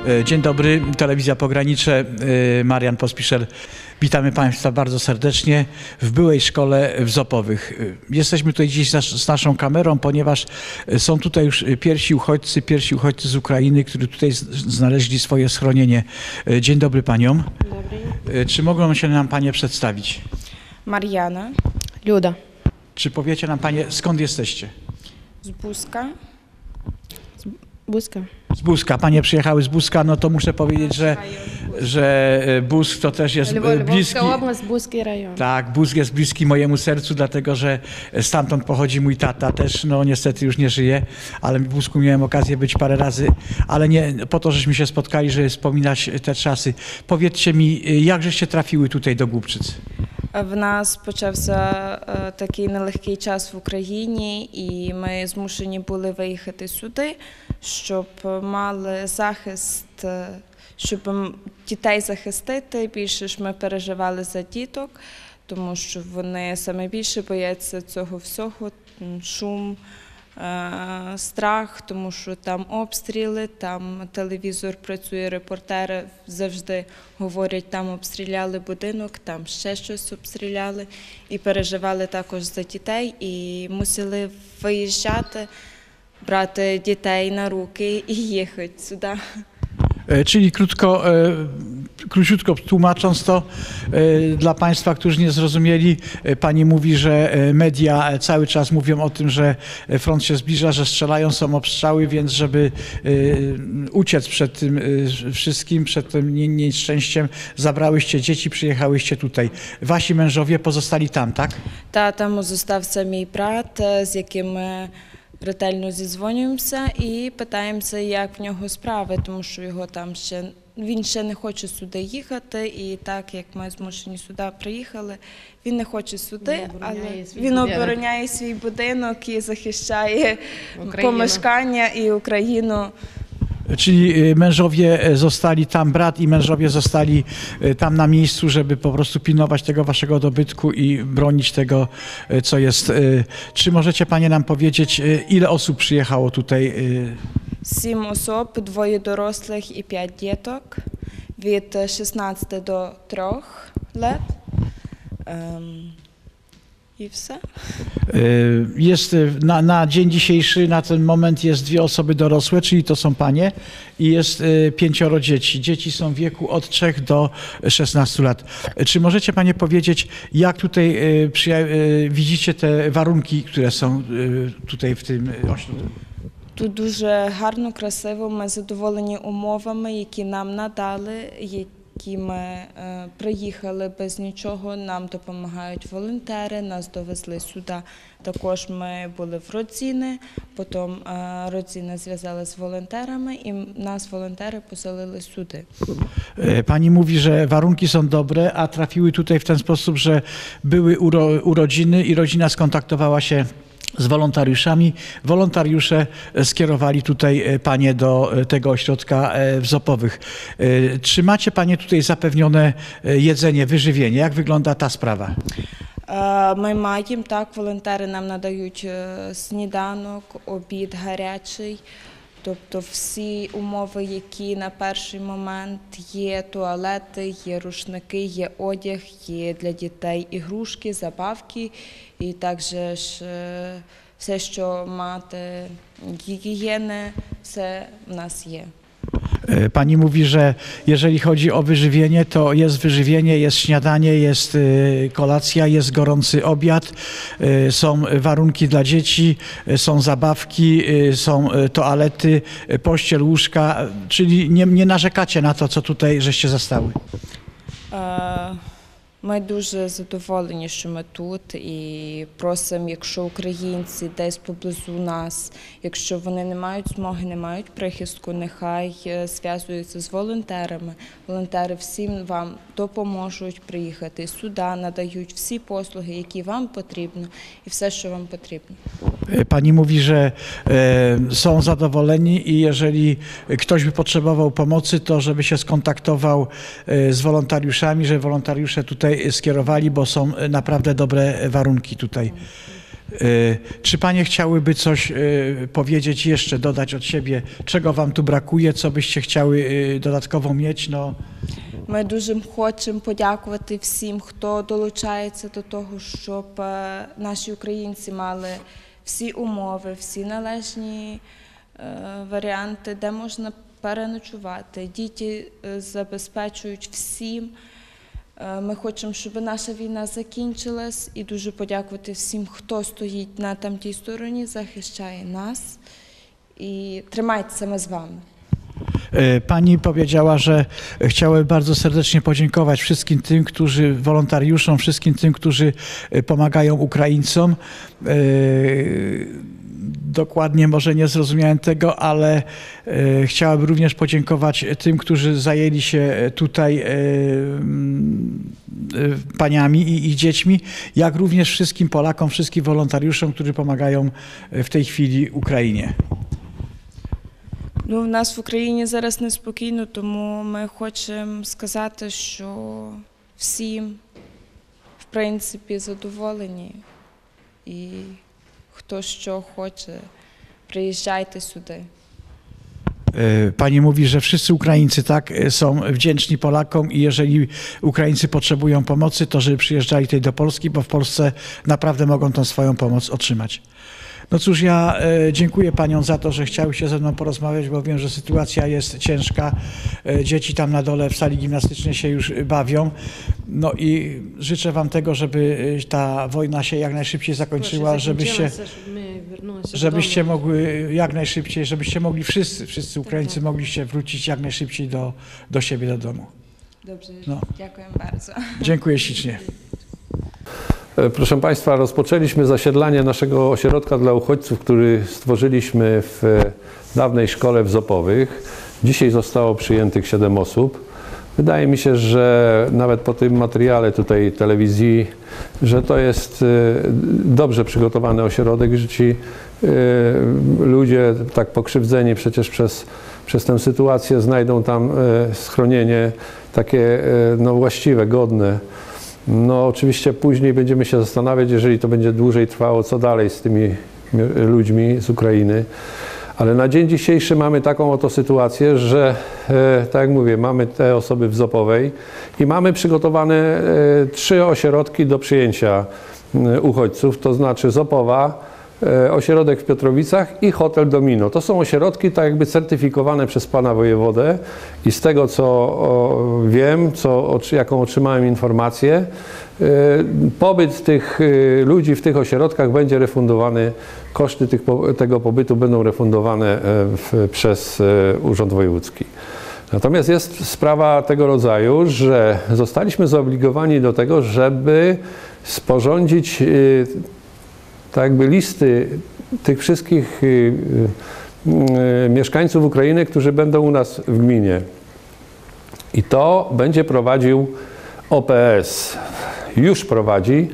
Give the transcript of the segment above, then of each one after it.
Dzień dobry, Telewizja Pogranicze, Marian Pospieszel. Witamy Państwa bardzo serdecznie w byłej szkole w Zopowych. Jesteśmy tutaj dziś z naszą kamerą, ponieważ są tutaj już pierwsi uchodźcy z Ukrainy, którzy tutaj znaleźli swoje schronienie. Dzień dobry Paniom. Dobry. Czy mogą się nam Panie przedstawić? Mariana. Люда. Czy powiecie nam Panie, skąd jesteście? Z Buska. Buzka. Z Buska. Panie przyjechały z Buska, no to muszę powiedzieć, że Busk to też jest bliski. Львовська область, Бузький район. Tak, Busk jest bliski mojemu sercu, dlatego że stamtąd pochodzi mój tata też, no niestety już nie żyje, ale w Busku miałem okazję być parę razy, ale nie po to, żeśmy się spotkali, żeby wspominać te czasy. Powiedzcie mi, jak żeście trafiły tutaj do Głubczyc? В нас почався такий нелегкий час в Україні, і ми змушені були виїхати сюди, щоб мали захист, щоб дітей захистити. Більше ж ми переживали за діток, тому що вони саме більше бояться цього всього, шум, страх, тому що там обстріли, там телевізор працює, репортери завжди говорять, там обстріляли будинок, там ще щось обстріляли. І переживали також за дітей, і мусили виїжджати, брати дітей на руки і їхати сюди. Czyli króciutko tłumacząc to dla Państwa, którzy nie zrozumieli, Pani mówi, że media cały czas mówią o tym, że front się zbliża, że strzelają, są obstrzały, więc żeby uciec przed tym wszystkim, przed tym nieszczęściem, zabrałyście dzieci, przyjechałyście tutaj. Wasi mężowie pozostali tam, tak? Та там зостався мій брат, з яким ми ретельно зідзвонюємося і питаємося, як в нього справи, тому що його там ще, він ще не хоче сюди їхати, і так як ми змушені сюди приїхали, він не хоче сюди, але він обороняє свій будинок і захищає помешкання і Україну. Czyli mężowie zostali tam, brat i mężowie zostali tam na miejscu, żeby po prostu pilnować tego waszego dobytku i bronić tego, co jest. Czy możecie Panie nam powiedzieć, ile osób przyjechało tutaj? 7 осіб, 2 дорослих і 5 діток, від 16 до 3 лет. I все. Jest na dzień dzisiejszy, na ten moment jest 2 osoby dorosłe, czyli to są Panie i jest 5 dzieci. Dzieci są w wieku od 3 do 16 lat. Czy możecie Panie powiedzieć, jak tutaj widzicie te warunki, które są tutaj w tym ośrodku? Тут дуже гарно, красиво, ми задоволені умовами, які нам надали, які ми приїхали без нічого, нам допомагають волонтери, нас довезли сюди. Також ми були в Родзіни, потім Родзіна зв'язали з волонтерами і нас волонтери поселили сюди. Pani mówi, że warunki są dobre, a trafiły tutaj w ten sposób, że były urodziny i rodzina skontaktowała się z wolontariuszami. Wolontariusze skierowali tutaj Panie do tego ośrodka w Zopowych. Czy macie Panie tutaj zapewnione jedzenie, wyżywienie? Jak wygląda ta sprawa? Ми маємо, так, волонтери нам надають сніданок, обід гарячий, тобто всі умови, які на перший момент є, туалети, є рушники, є одяг, є для дітей ігрушки, забавки і також все, що мати гігієни, все в нас є. Pani mówi, że jeżeli chodzi o wyżywienie, to jest wyżywienie, jest śniadanie, jest kolacja, jest gorący obiad, są warunki dla dzieci, są zabawki, są toalety, pościel, łóżka, czyli nie narzekacie na to, co tutaj żeście zastały. Ми дуже задоволені, що ми тут, і просимо, якщо українці десь поблизу нас, якщо вони не мають змоги, не мають прихистку, нехай зв'язуються з волонтерами. Волонтери всім вам допоможуть приїхати сюди, надають всі послуги, які вам потрібно, і все, що вам потрібно. Pani mówi, że są zadowoleni i jeżeli ktoś by potrzebował pomocy, to żeby się skontaktował z wolontariuszami, że wolontariusze tutaj skierowali, bo są naprawdę dobre warunki tutaj. Czy panie chciałyby coś powiedzieć jeszcze, dodać od siebie, czego wam tu brakuje, co byście chciały dodatkowo mieć? No. Ми дуже хочемо подякувати всім, хто долучається до того, щоб наші українці мали всі умови, всі належні варіанти, де можна переночувати. Діти забезпечують всім. Ми хочемо, щоб наша війна закінчилась, і дуже подякувати всім, хто стоїть на тамтій стороні, захищає нас. І тримайтеся, ми з вами. Pani powiedziała, że chciałaby bardzo serdecznie podziękować wszystkim tym, wolontariuszom, wszystkim tym, którzy pomagają Ukraińcom. Dokładnie może nie zrozumiałem tego, ale chciałabym również podziękować tym, którzy zajęli się tutaj paniami i ich dziećmi, jak również wszystkim Polakom, wszystkim wolontariuszom, którzy pomagają w tej chwili Ukrainie. Ну, в нас в Україні зараз неспокійно, тому ми хочемо сказати, що всім, в принципі, задоволені. І хто що хоче, приїжджайте сюди. Pani mówi, że wszyscy Ukraińcy tak są wdzięczni Polakom i jeżeli Ukraińcy potrzebują pomocy, to żeby przyjeżdżali tutaj do Polski, bo w Polsce naprawdę mogą tą swoją pomoc otrzymać. No cóż, ja dziękuję paniom za to, że chciały się ze mną porozmawiać, bo wiem, że sytuacja jest ciężka. Dzieci tam na dole w sali gimnastycznej się już bawią. No i życzę wam tego, żeby ta wojna się jak najszybciej zakończyła, żebyście mogły jak najszybciej, żebyście mogli wszyscy Ukraińcy mogliście wrócić jak najszybciej do siebie, do domu. Dobrze, No. dziękuję bardzo. Dziękuję ślicznie. Proszę Państwa, rozpoczęliśmy zasiedlanie naszego ośrodka dla uchodźców, który stworzyliśmy w dawnej szkole w Zopowych. Dzisiaj zostało przyjętych 7 osób. Wydaje mi się, że nawet po tym materiale tutaj telewizji, że to jest dobrze przygotowany ośrodek, że ci ludzie tak pokrzywdzeni przecież przez tę sytuację znajdą tam schronienie takie no, właściwe, godne. No oczywiście później będziemy się zastanawiać, jeżeli to będzie dłużej trwało, co dalej z tymi ludźmi z Ukrainy. Ale na dzień dzisiejszy mamy taką oto sytuację, że tak jak mówię, mamy te osoby w Zopowej i mamy przygotowane 3 ośrodki do przyjęcia uchodźców, to znaczy Zopowa, ośrodek w Piotrowicach i hotel Domino. To są ośrodki tak jakby certyfikowane przez pana wojewodę i z tego co wiem, jaką otrzymałem informację, pobyt tych ludzi w tych ośrodkach będzie refundowany, koszty tego pobytu będą refundowane przez Urząd Wojewódzki. Natomiast jest sprawa tego rodzaju, że zostaliśmy zobligowani do tego, żeby sporządzić tak jakby listy tych wszystkich mieszkańców Ukrainy, którzy będą u nas w gminie. I to będzie prowadził OPS. Już prowadzi.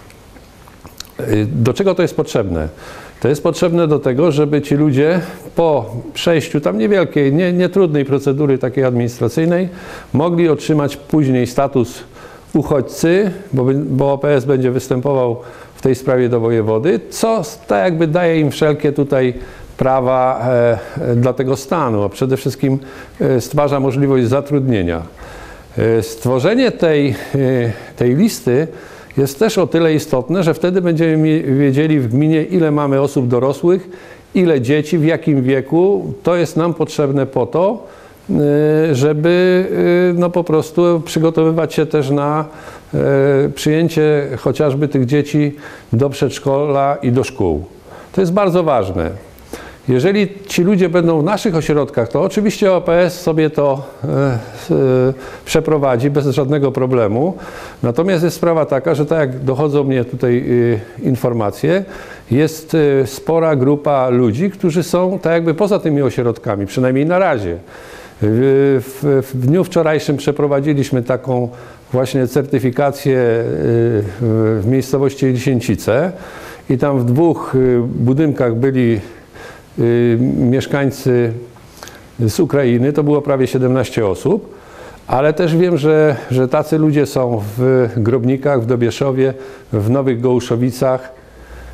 Do czego to jest potrzebne? To jest potrzebne do tego, żeby ci ludzie po przejściu tam niewielkiej, nietrudnej procedury takiej administracyjnej mogli otrzymać później status uchodźcy, bo OPS będzie występował w tej sprawie do wojewody, co tak jakby daje im wszelkie tutaj prawa dla tego stanu, a przede wszystkim stwarza możliwość zatrudnienia. Stworzenie tej listy jest też o tyle istotne, że wtedy będziemy wiedzieli w gminie, ile mamy osób dorosłych, ile dzieci, w jakim wieku. To jest nam potrzebne po to, żeby no po prostu przygotowywać się też na przyjęcie chociażby tych dzieci do przedszkola i do szkół. To jest bardzo ważne. Jeżeli ci ludzie będą w naszych ośrodkach, to oczywiście OPS sobie to przeprowadzi bez żadnego problemu. Natomiast jest sprawa taka, że tak jak dochodzą mnie tutaj informacje, jest spora grupa ludzi, którzy są tak jakby poza tymi ośrodkami, przynajmniej na razie. W dniu wczorajszym przeprowadziliśmy taką właśnie certyfikację w miejscowości Lisięcice i tam w 2 budynkach byli mieszkańcy z Ukrainy, to było prawie 17 osób, ale też wiem, że tacy ludzie są w Grobnikach, w Dobieszowie, w Nowych Gołuszowicach,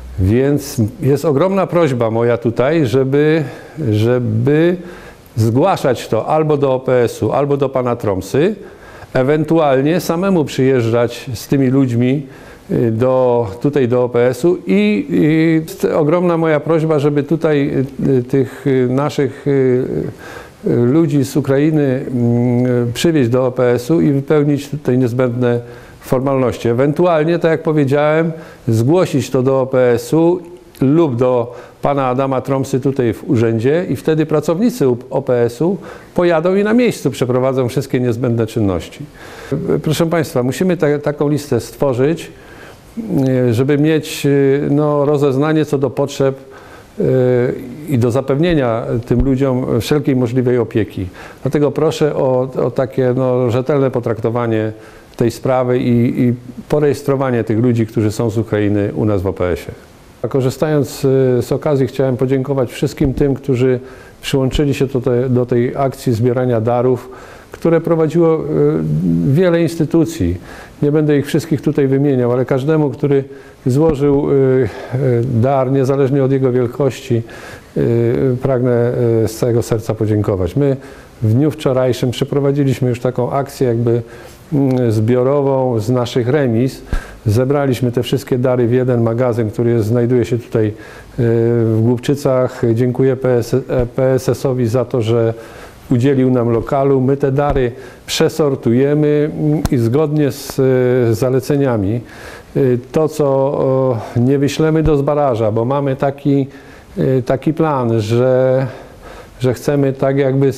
Więc jest ogromna prośba moja tutaj, żeby zgłaszać to albo do OPS-u, albo do pana Tromsy, ewentualnie samemu przyjeżdżać z tymi ludźmi tutaj do OPS-u i ogromna moja prośba, żeby tutaj tych naszych ludzi z Ukrainy przywieźć do OPS-u i wypełnić tutaj niezbędne formalności. Ewentualnie, tak jak powiedziałem, zgłosić to do OPS-u lub do pana Adama Tromsy tutaj w urzędzie i wtedy pracownicy OPS-u pojadą i na miejscu przeprowadzą wszystkie niezbędne czynności. Proszę państwa, musimy taką listę stworzyć, żeby mieć rozeznanie co do potrzeb i do zapewnienia tym ludziom wszelkiej możliwej opieki. Dlatego proszę o takie rzetelne potraktowanie tej sprawy i porejestrowanie tych ludzi, którzy są z Ukrainy u nas w OPS-ie. A korzystając z okazji, chciałem podziękować wszystkim tym, którzy przyłączyli się do tej akcji zbierania darów, które prowadziło wiele instytucji. Nie będę ich wszystkich tutaj wymieniał, ale każdemu, który złożył dar, niezależnie od jego wielkości, pragnę z całego serca podziękować. My w dniu wczorajszym przeprowadziliśmy już taką akcję jakby zbiorową z naszych remis. Zebraliśmy te wszystkie dary w jeden magazyn, który znajduje się tutaj w Głubczycach. Dziękuję PSS-owi za to, że udzielił nam lokalu. My te dary przesortujemy i zgodnie z zaleceniami to, co nie wyślemy do zbaraża, bo mamy taki plan, że chcemy tak jakby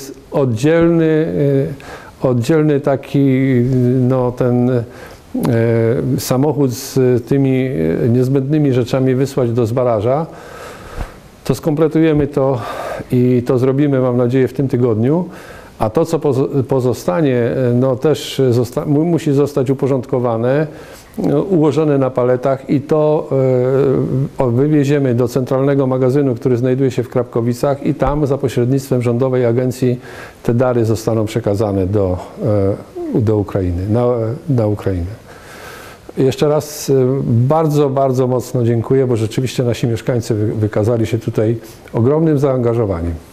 oddzielny taki ten samochód z tymi niezbędnymi rzeczami wysłać do zbaraża, to skompletujemy to i to zrobimy, mam nadzieję, w tym tygodniu. A to, co pozostanie, też musi zostać uporządkowane, ułożone na paletach i to wywieziemy do centralnego magazynu, który znajduje się w Krapkowicach i tam za pośrednictwem rządowej agencji te dary zostaną przekazane do Ukrainy, na Ukrainę. Jeszcze raz bardzo, bardzo mocno dziękuję, bo rzeczywiście nasi mieszkańcy wykazali się tutaj ogromnym zaangażowaniem.